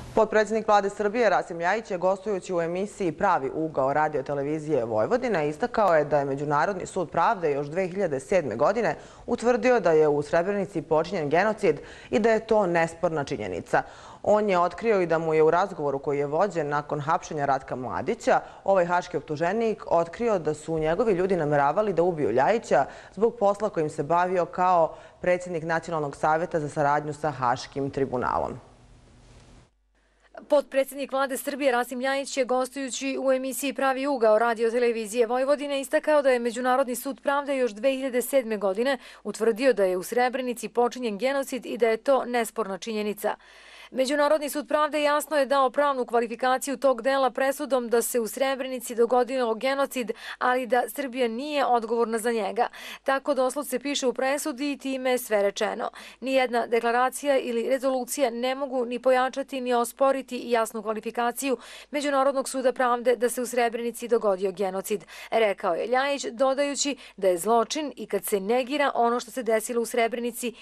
Potpredsjednik Vlade Srbije Rasim Ljajić je gostujući u emisiji Pravi ugao radio televizije Vojvodine istakao je da je Međunarodni sud pravde još 2007. godine utvrdio da je u Srebrenici počinjen genocid i da je to nesporna činjenica. On je otkrio i da mu je u razgovoru koji je vođen nakon hapšenja Ratka Mladića ovaj haški optuženik otkrio da su njegovi ljudi nameravali da ubiju Ljajića zbog posla kojim se bavio kao predsjednik Nacionalnog saveta za saradnju sa Haškim tribunalom. Potpredsjednik Vlade Srbije Rasim Ljajić je gostujući u emisiji Pravi ugao radio televizije Vojvodine istakao da je Međunarodni sud pravde još 2007. godine utvrdio da je u Srebrenici počinjen genocid i da je to nesporna činjenica. Međunarodni sud pravde jasno je dao pravnu kvalifikaciju tog dela presudom da se u Srebrenici dogodio genocid, ali da Srbija nije odgovorna za njega. Tako doslovce piše u presudi i time je sve rečeno. Nijedna deklaracija ili rezolucija ne mogu ni pojačati ni osporiti jasnu kvalifikaciju Međunarodnog suda pravde da se u Srebrenici dogodio genocid, rekao je Ljajić, dodajući da je zločin i kad se negira ono što se desilo u Srebrenici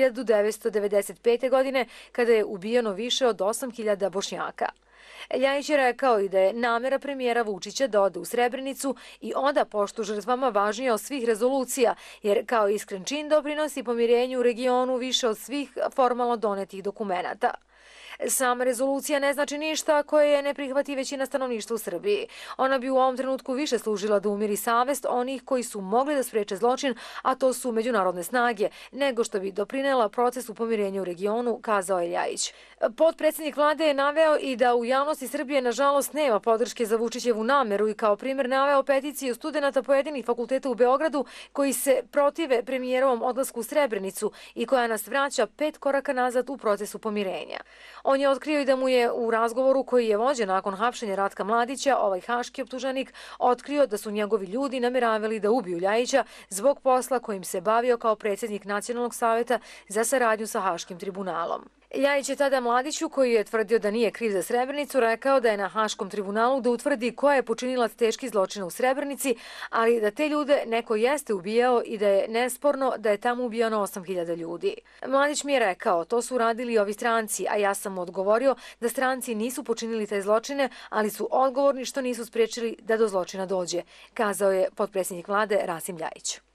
1995. godine kada je ubijeno više od 8.000 Bošnjaka. Ljajić je rekao i da je namera premijera Vučića da ode u Srebrenicu i oda poštu žrtvama važnija od svih rezolucija, jer kao iskren čin doprinosi pomirenju u regionu više od svih formalno donetih dokumenata. Sama rezolucija ne znači ništa ako je ne prihvati većina stanovništva u Srbiji. Ona bi u ovom trenutku više služila da umiri savest onih koji su mogli da spreče zločin, a to su međunarodne snage, nego što bi doprinela procesu pomirenja u regionu, kazao je Ljajić. Potpredsjednik Vlade je naveo i da u javnosti Srbije nažalost nema podrške za Vučićevu nameru i kao primjer naveo peticiju studenata pojedinih fakulteta u Beogradu koji se protive premijerovom odlasku u Srebrenicu i koja nas vraća 5 koraka nazad u procesu pomirenja. On je otkrio i da mu je u razgovoru koji je vođen nakon hapšenja Ratka Mladića ovaj haški optuženik otkrio da su njegovi ljudi nameravali da ubiju Ljajića zbog posla kojim se bavio kao predsjednik Nacionalnog saveta za saradnju sa Haškim tribunalom. Ljajić je tada Mladiću, koji je tvrdio da nije kriv za Srebrenicu, rekao da je na Haškom tribunalu da utvrdi ko je počinilac teških zločina u Srebrenici, ali da te ljude neko jeste ubijao i da je nesporno da je tamo ubijano 8.000 ljudi. Mladić mi je rekao, to su uradili ovi stranci, a ja sam mu odgovorio da stranci nisu počinili te zločine, ali su odgovorni što nisu spriječili da do zločina dođe, kazao je potpredsjednik Vlade Rasim Ljajić.